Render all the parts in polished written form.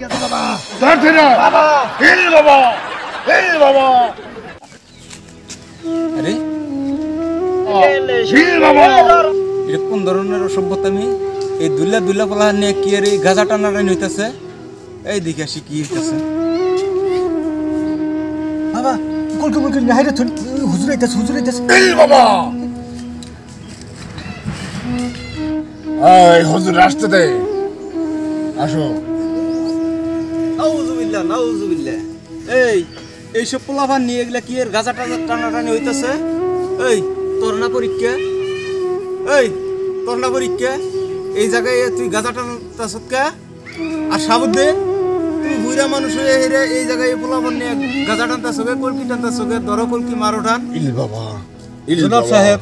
ধর ধরে হিল বাবা হিল বাবা আরে হিল বাবা এটা কোন ধরনের অসভ্যতা আমি এই দুল্লা দুল্লা পোলা নিয়ে কি আর এই গাঁজা টানাটানি হইতেছে এই দিকে আসি কি হইতেছে বাবা কলকে বলকে নাইরে তুই হুজুর আইতাছে হিল বাবা এই হুজুর আসতে দে আসো নাউজুবিল্লাহ এইসব পোলাপান নিয়ে এগুলা কি এর গাঁজা টানাটানি হইতেছে এই তোর না পরীক্ষা এই জায়গায় তুই গাঁজা টানতাছ কে আর সাবুদ্দে তুই বুড়া মানুষ হয়ে হেরে এই জায়গায় পোলাপান নিয়ে গাঁজা টানতাছ কে কলকি টানতাছ কে ধরো কলকি মারো টান হিল বাবা জনাব সাহেব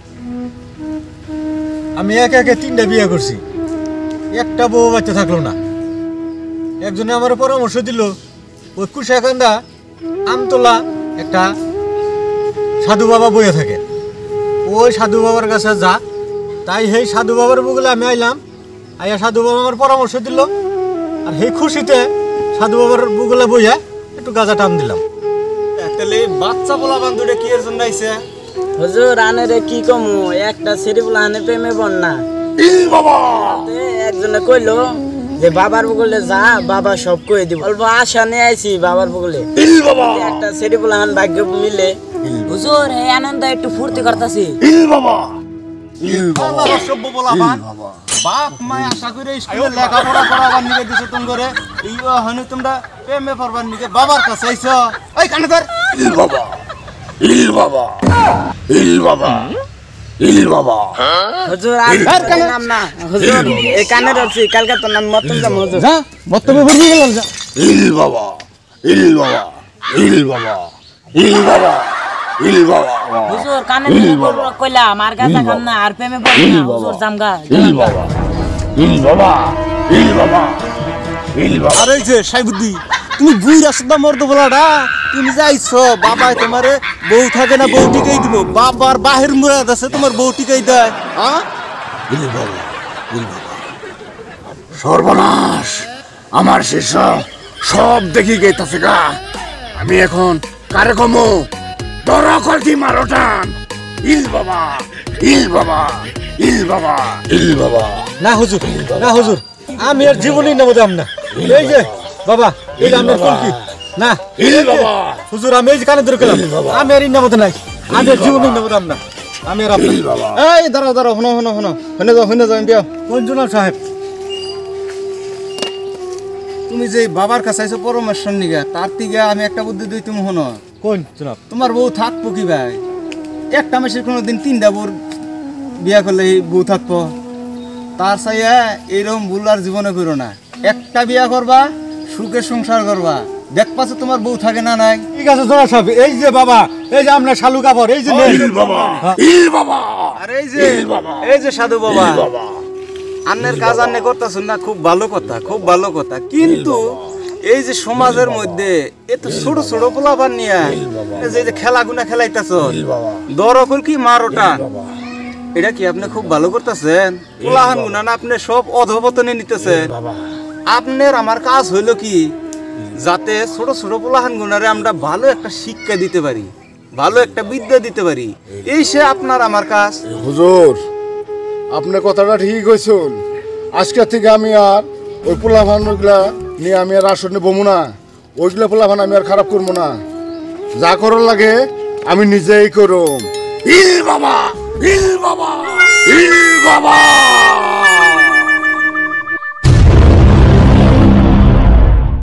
আমি একে একে 3টা বিয়ে করছি একটা বউ বাচ্চা থাকলো না একজনে আমার পরামর্শ দিল ওই কুশাকান্দা আমতলা একটা সাধু বাবা বইয়া থাকে ওই সাধু বাবার কাছে যা তাই সেই সাধু বাবার বগলে আমি আইলাম আইয়া সাধু বাবা আমার পরামর্শ দিল আর সেই খুশিতে সাধু বাবার বগলে বইয়া একটু গাঁজা টান দিলাম তাহলে বাচ্চা বলা বান্ধবীটা কি এর জন্য আইছে হুজুর আনে রে কি কমু একটা সেরিবুল আনে প্রেমে বন্যা হিল বাবা একজনে কইলো যে বাবার বগলে যা বাবা সব কই দিব অল্প আশা নিয়ে আইছি বাবার বগলে হিল বাবা একটা সেরিবুল আন ভাগ্য মিলে হুজুর এই আনন্দ একটু ফুর্তি করতেছি হিল বাবা হিল বাবা সভ্য বলা বাপ মায় আশা করে স্কুলে লেখাপড়া করাবার নিকে দিছে তুমি করে এই হনু তোমরা প্রেমে পড়বার নিকে বাবার কাছে আইছো এই কানে ধর হিল বাবা হিল বাবা হিল বাবা হিল বাবা হুজুর আর নাম না হুজুর এই কানে রছি কালকে তো নাম মতন যাম হুজুর যা বর্তমানে ভরে গেলাম যা হিল বাবা হিল বাবা হিল বাবা হিল বাবা হিল বাবা হুজুর কানে ধরে বলবো কইলা আমার গাঁজা খান না আর প্রেমে পড়ি না হুজুর জামগা হিল বাবা হিল বাবা হিল বাবা হিল বাবা আর এই যে সাইবুদ্দি তুমি বুইরা সুদা মর্দ বলাডা তুমি যাইছো বাবা তোমারে বউ থাকে না বউ টিকাই দিব বাবার বাহির মুরাদ আছে তোমার বউ টিকাই দেয় হ্যাঁ হিল বাবা হিল বাবা সর্বনাশ আমার শেষ সব দেখি গেতাছে গা আমি এখন কারে কমো ধরা কলটি মারো টান হিল বাবা হিল বাবা হিল বাবা হিল বাবা না হুজুর আমি আর জীবনই নেব দাম না এই যে বাবা এই যে আমার কলকি না হিল বাবা হুজুর আমি এই যে কানে ধরে গেলাম আমি আর নেব নাই আমি আর জীবনই নেব দাম না আমি আর হিল বাবা এই দাঁড়াও হনে যাও বিয়া কোন জনাব সাহেব তুমি যে বাবার কাছে আইছো পরামর্শ নিগা তার থেকে আমি একটা বুদ্ধি দিই তুমি হনো কোন জনাব তোমার বউ থাকবো কি ভাই একটা মাসের কোনোদিন 3টা বউর বিয়া করলে বউ থাকবো তার চাইয়া এইরকম ভুল আর জীবনে করো না একটা বিয়া করবা সুখে সংসার করবা দেখপাছো তোমার বউ থাকে না নাই ঠিক আছে জনাব সাহেব এই যে বাবা এই যে আমরা শালু কাপড় এই যে হিল বাবা হিল বাবা আর এই যে সাধু বাবা হিল বাবা আন্নের কাজ আন্নে করতেছেন না খুব ভালো কথা কিন্তু এই যে সমাজের মধ্যে এত ছোট ছোট পোলাপান নিয়ে যে খেলাগুনা খেলাইতেছ দরকল কি মারোটা এটা কি আপনি খুব ভালো করতেছেন পোলাহান গুনা না আপনি সব অধপতনে নিতেছেন আপনার আমার কাজ হইলো কি যাতে ছোট ছোট পোলাহান গুনারে আমরা ভালো একটা শিক্ষা দিতে পারি ভালো একটা বিদ্যা দিতে পারি এই সে আপনার আমার কাজ হুজুর আপনার কথাটা ঠিক কইছেন আজকে থেকে আমি আর ওই পোলাভানগুলা নিয়ে আমি আর আসনে বমু না ওইগুলা পোলাভান আমি আর খারাপ করবো না যা করার লাগে আমি নিজেই করুম হিল বাবা হিল বাবা হিল বাবা